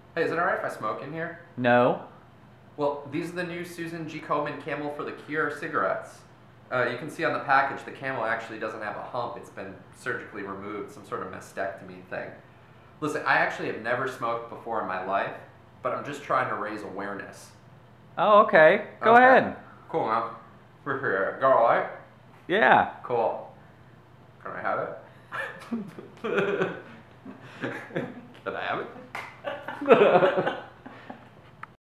Hey, is it alright if I smoke in here? No. Well, these are the new Susan G. Komen Camel for the Cure cigarettes. You can see on the package the Camel actually doesn't have a hump. It's been surgically removed, some sort of mastectomy thing. Listen, I actually have never smoked before in my life, but I'm just trying to raise awareness. Oh, okay. Go Okay. ahead. Cool, man. We're here. Go alright? Yeah. Cool. Can I have it? Can I have it?